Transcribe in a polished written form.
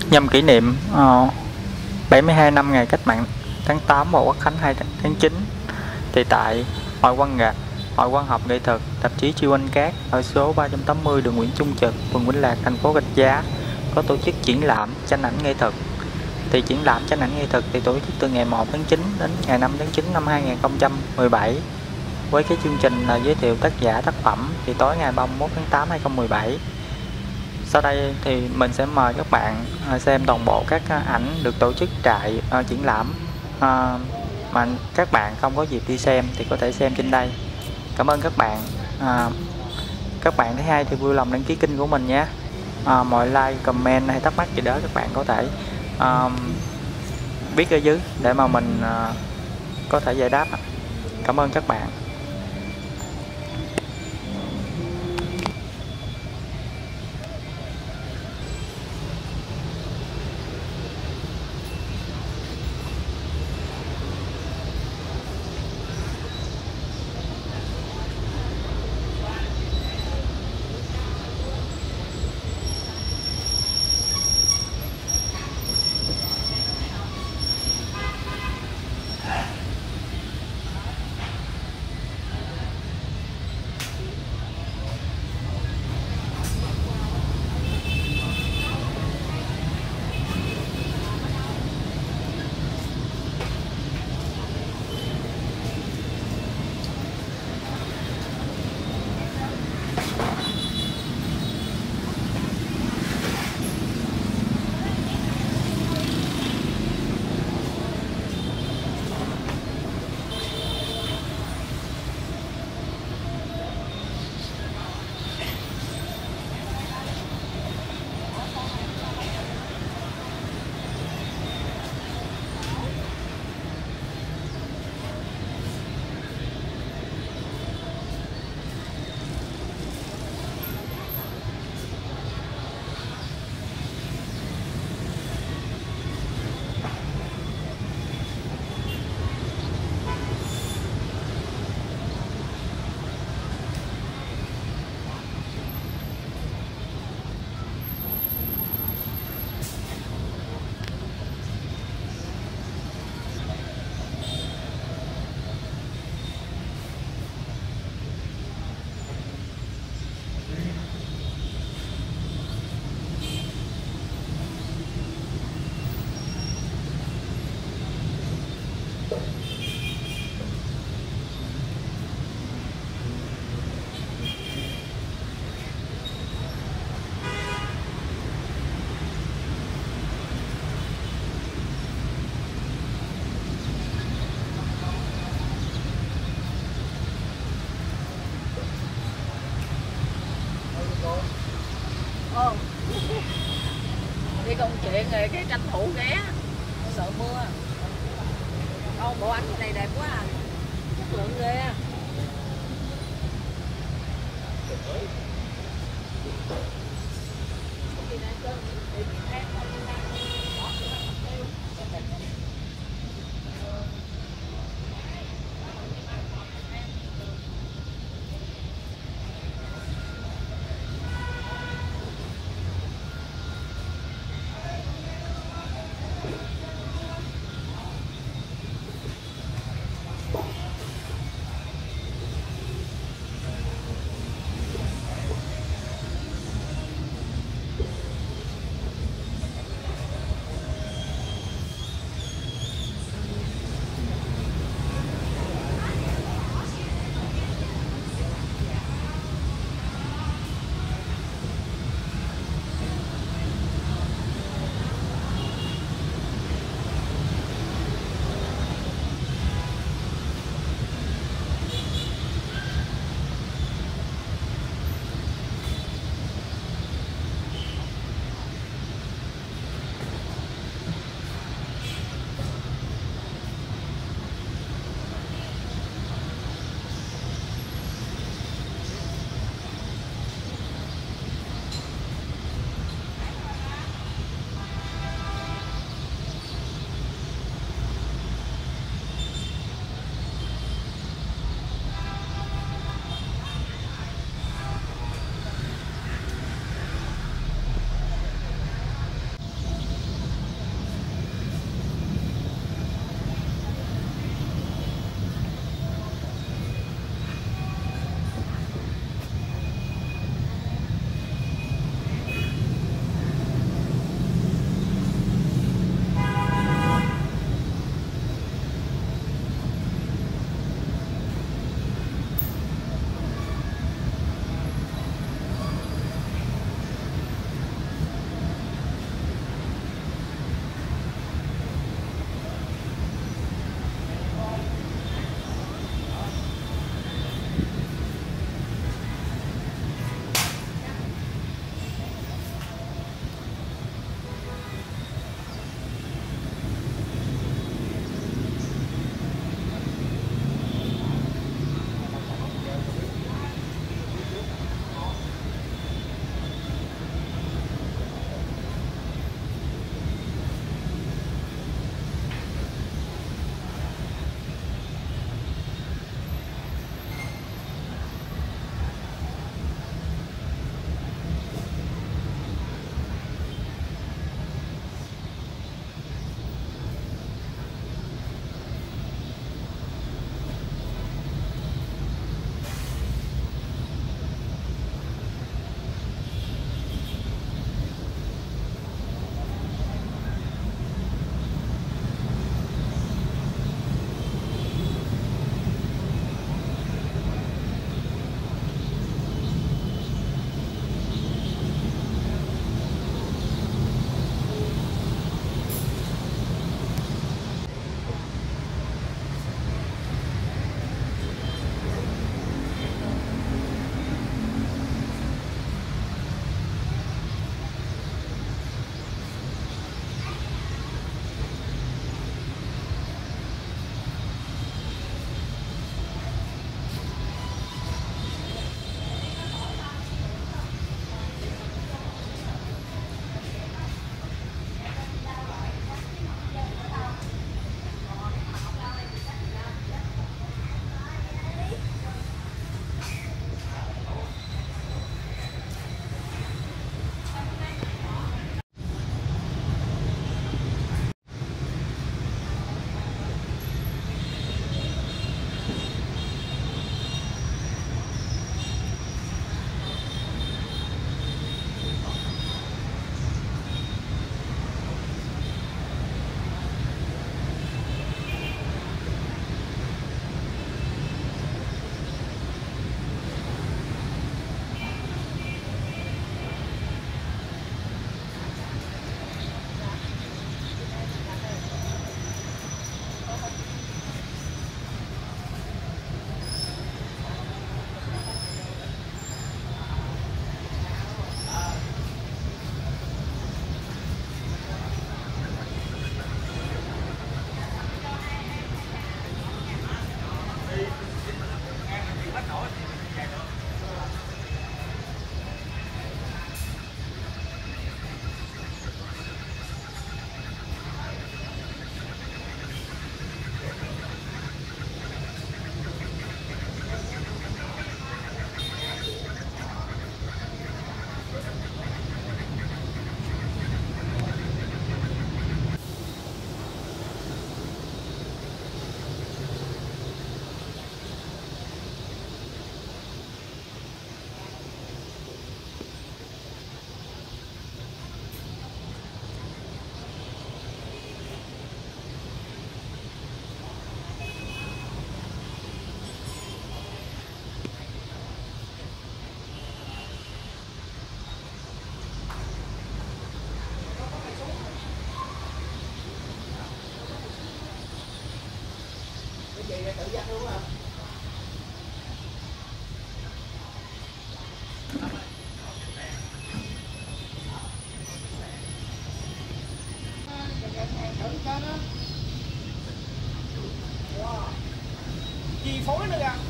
Nhân kỷ niệm 72 năm ngày Cách mạng tháng 8 và Quốc khánh 2 tháng 9 thì tại Hội Văn học nghệ thuật tạp chí Chi Oanh Cát ở số 380 đường Nguyễn Trung Trực, phường Vĩnh Lạc, thành phố Rạch Giá có tổ chức triển lãm tranh ảnh nghệ thuật. Thì triển lãm tranh ảnh nghệ thuật thì tổ chức từ ngày 1 tháng 9 đến ngày 5 tháng 9 năm 2017 với cái chương trình là giới thiệu tác giả tác phẩm thì tối ngày 31 tháng 8 2017. Sau đây thì mình sẽ mời các bạn xem toàn bộ các ảnh được tổ chức tại triển lãm, mà các bạn không có dịp đi xem thì có thể xem trên đây. Cảm ơn các bạn. Các bạn thấy hay thì vui lòng đăng ký kênh của mình nhé. Mọi like, comment hay thắc mắc gì đó các bạn có thể viết ở dưới để mà mình có thể giải đáp. Cảm ơn các bạn. Đi công chuyện rồi cái tranh thủ ghé, sợ mưa. Bộ ảnh này đẹp quá à, chất lượng ghê. Chi phối nữa kìa.